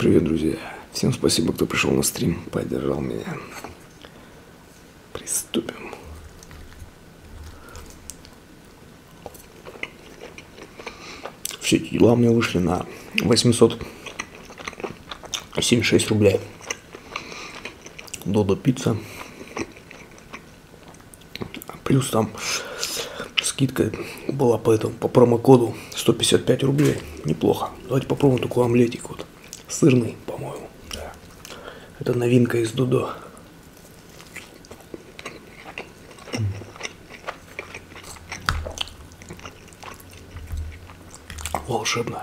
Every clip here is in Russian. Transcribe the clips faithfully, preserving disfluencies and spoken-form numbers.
привет, друзья! Всем спасибо, кто пришел на стрим, поддержал меня. Приступим. Все эти дела мне вышли на восемьсот семьдесят шесть рублей. Додо пицца. Плюс там скидка была по этому, по промокоду сто пятьдесят пять рублей. Неплохо. Давайте попробуем такой омлетик вот. Сырный, по-моему. Да. Это новинка из Додо. Волшебно.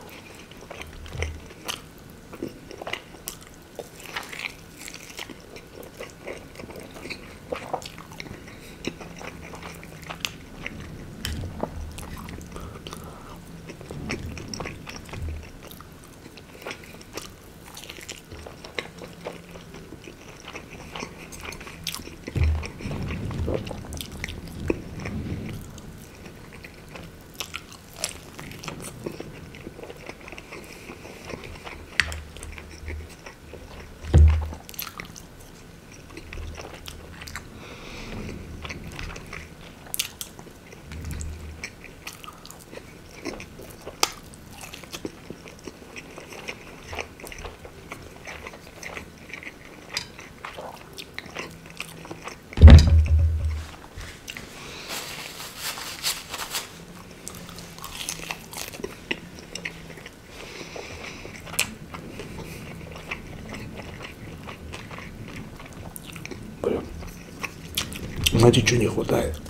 Знаете, что не хватает?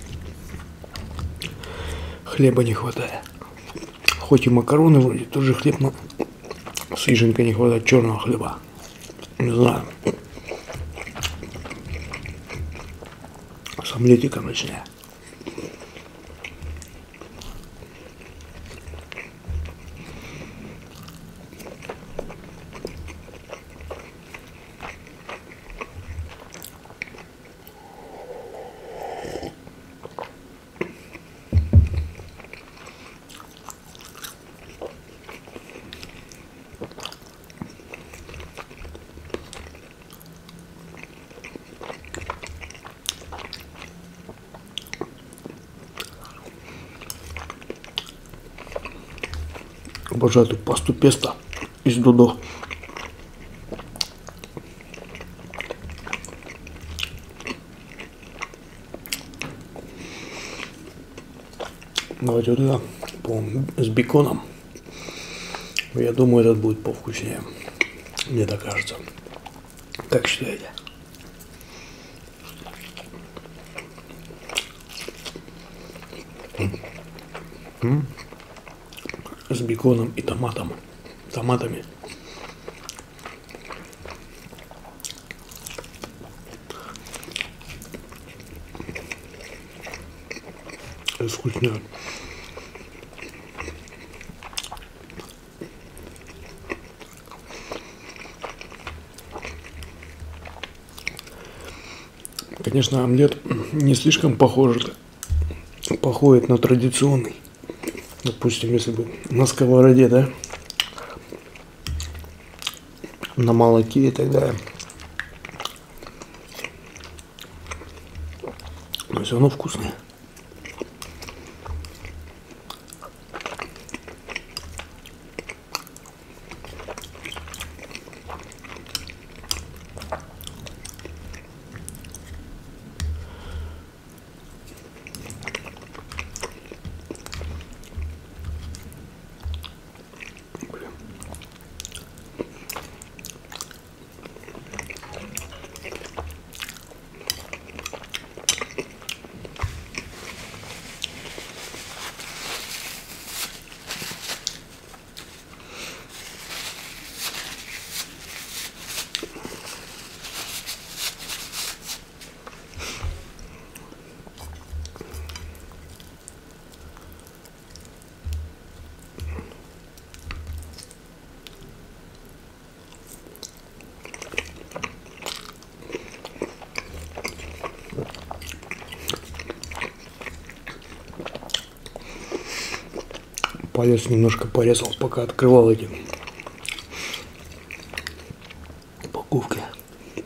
Хлеба не хватает. Хоть и макароны вроде, тоже хлеб, но свеженько не хватает черного хлеба. Не знаю. С омлетиком начиная. Обожаю эту пасту песто из Додо. Давайте вот это, по-моему, с беконом. Я думаю, этот будет повкуснее. Мне так кажется. Как считаете? М-м-м. С беконом и томатом, томатами. Это вкусно. Конечно, омлет не слишком похож, походит на традиционный. Допустим, если бы на сковороде, да, на молоке и так далее. Но все равно вкусное. Палец немножко порезал, пока открывал эти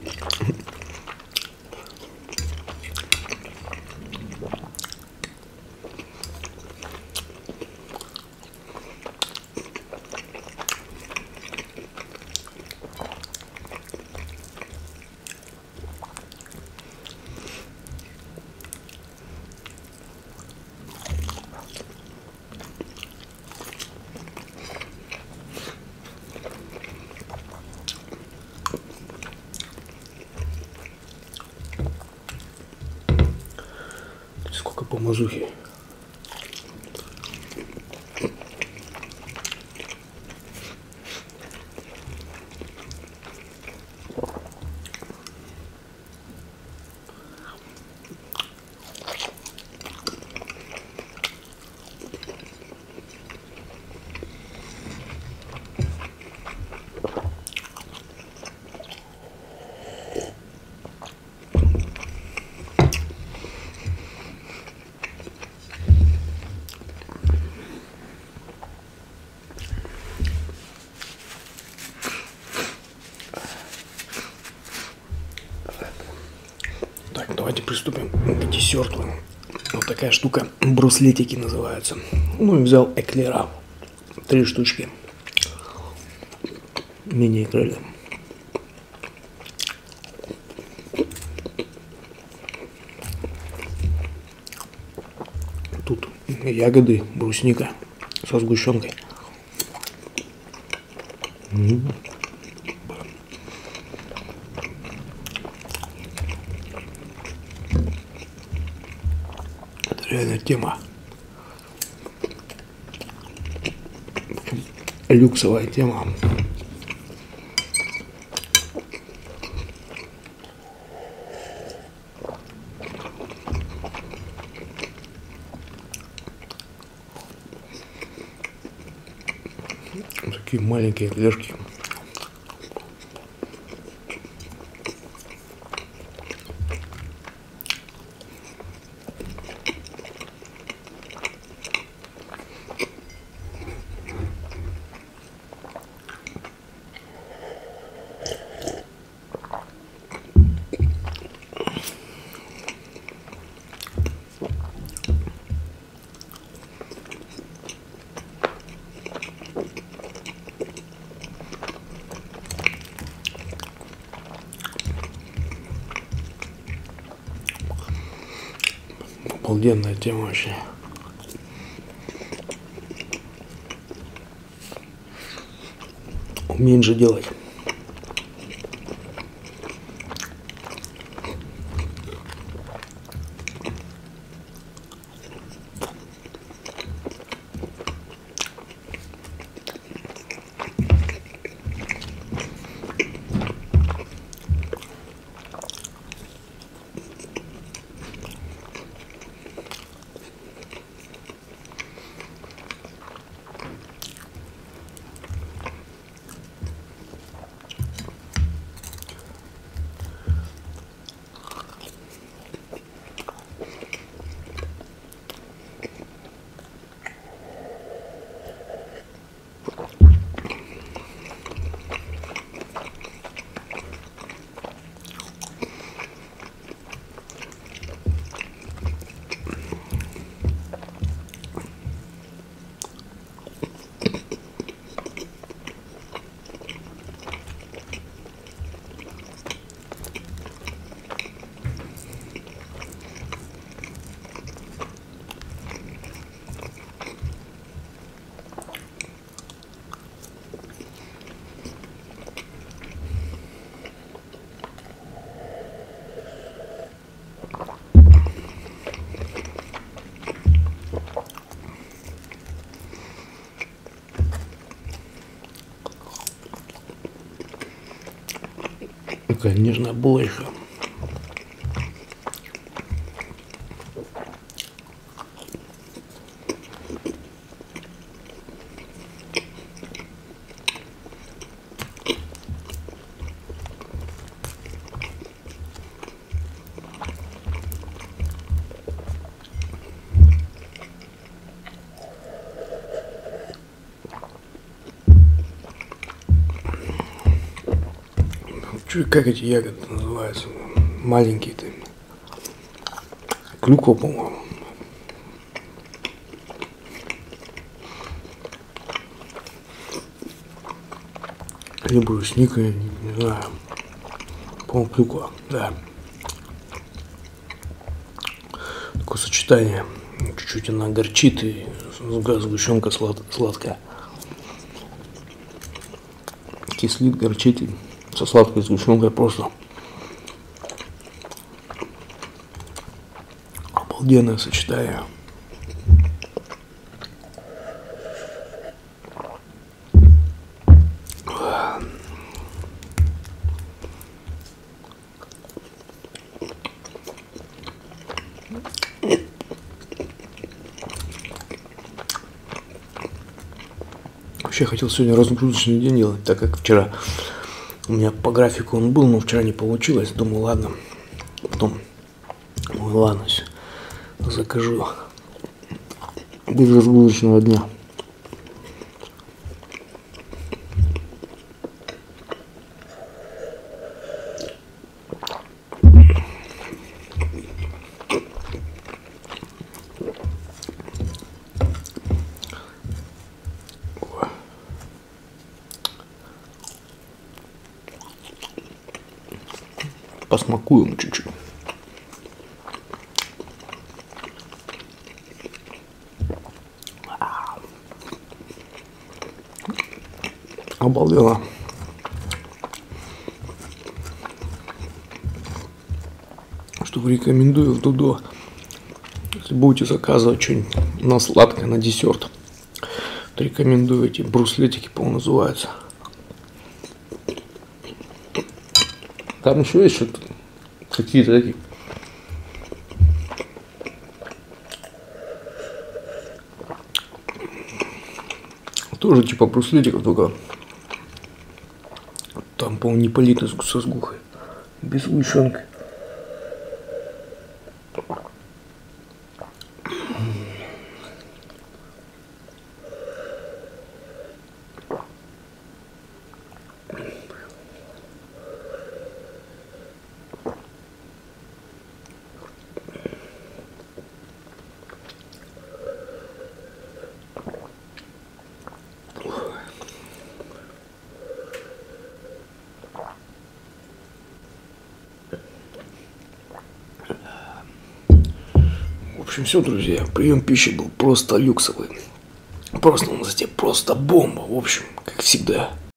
Сколько помазухи. Так, давайте приступим к десерту. Вот такая штука, бруслетики называются. Ну и взял эклера, три штучки, мини-эклеры. Тут ягоды, брусника со сгущенкой. М-м-м. Реально тема. Люксовая тема. Такие маленькие эклерки. Обалденная тема вообще. Умеем же делать. Конечно, больше. Чё, как эти ягоды называются? Маленькие-то. Клюква, по-моему. Либо брусника, не, не знаю. По-моему, клюква, да. Такое сочетание. Чуть-чуть она горчит и сгущенка слад, сладкая. Кислит, горчит и со сладкой сгущенкой просто обалденное сочетание. Вообще хотел сегодня разгрузочный день делать, так как вчера у меня по графику он был, но вчера не получилось. Думаю, ладно, потом, думаю, ладно, закажу без разгрузочного дня. Посмакуем чуть-чуть. Обалденно. Что рекомендую в Додо, если будете заказывать что-нибудь на сладкое, на десерт, то рекомендую эти бруслетики, по-моему, называются. Там еще есть что-то, какие-то такие. Тоже типа бруслетиков, только там, по-моему, не политый со сгухой, без сгущенки. В общем, все, друзья, прием пищи был просто люксовый. Просто, он, знаете, просто бомба. В общем, как всегда.